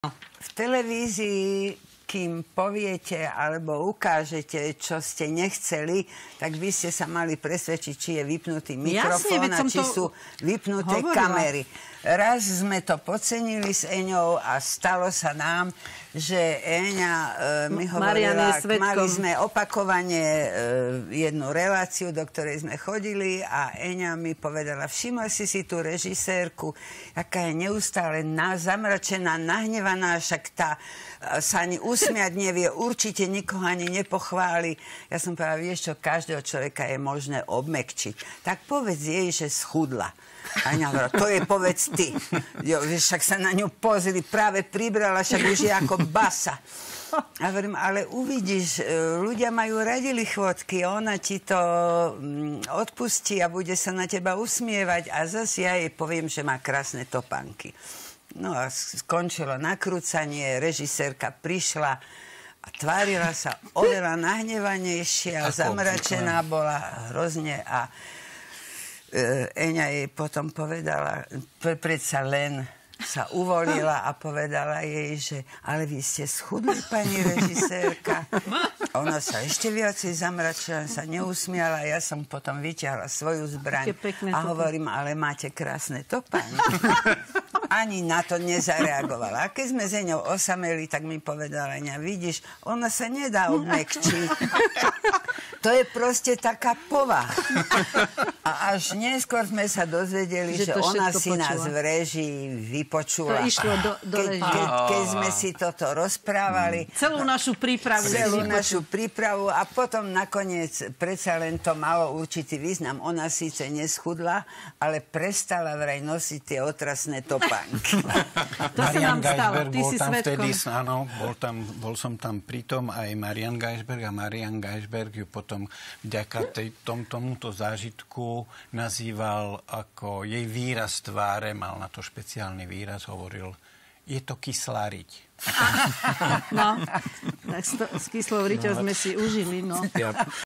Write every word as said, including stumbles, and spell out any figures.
V televízii, kým poviete alebo ukážete, čo ste nechceli, tak by ste sa mali presvedčiť, či je vypnutý mikrofón a či sú vypnuté hovorila. kamery. Raz sme to podcenili s Eňou a stalo sa nám, že Eňa e, mi hovorila, mali sme opakovane e, jednu reláciu, do ktorej sme chodili a Eňa mi povedala, všimla si si tú režisérku, aká je neustále na, zamračená, nahnevaná, však tá e, sa ani usmiať nevie, určite nikoho ani nepochváli. Ja som povedala, vieš čo, každého človeka je možné obmekčiť. Tak povedz jej, že schudla. A Eňa hovorila, to je povedz ty. Jo, vieš, však sa na ňu pozreli, práve pribrala, však už je ako basa. A hovorím, ale uvidíš, ľudia majú radi lichvotky, ona ti to odpustí a bude sa na teba usmievať a zase ja jej poviem, že má krásne topánky. No a skončilo nakrúcanie, režisérka prišla a tvárila sa oveľa nahnevanejšia, zamračená bola hrozne a Eňa jej potom povedala, predsa len sa uvolila a povedala jej, že ale vy ste schudli, pani režisérka. Ona sa ešte viacej zamračila, sa neusmiala. Ja som potom vyťahla svoju zbraň a hovorím, ale máte krásne topánky. Ani na to nezareagovala. A keď sme s Eňou osameli, tak mi povedala Eňa, vidíš, ona sa nedá obmekčiť. To je proste taká povaha. A až neskôr sme sa dozvedeli, že, že ona si počula. nás v režii vypočula. To išlo do, do keď, keď, keď sme si toto rozprávali. Celú našu prípravu. Celú našu prípravu a potom nakoniec predsa len to malo určitý význam. Ona síce neschudla, ale prestala vraj nosiť tie otrasné topánky. To sa nám stalo. Ty bol si tam svedkom. Vtedy, áno, bol, tam, bol som tam pritom aj Marian Geisberg a Marian Geisberg ju potom vďaka tej, tom, tomuto zážitku nazýval ako jej výraz tváre, mal na to špeciálny výraz, hovoril, je to kyslá riť. No, tak s, to, s kyslou riťou no, sme si užili, no. Ja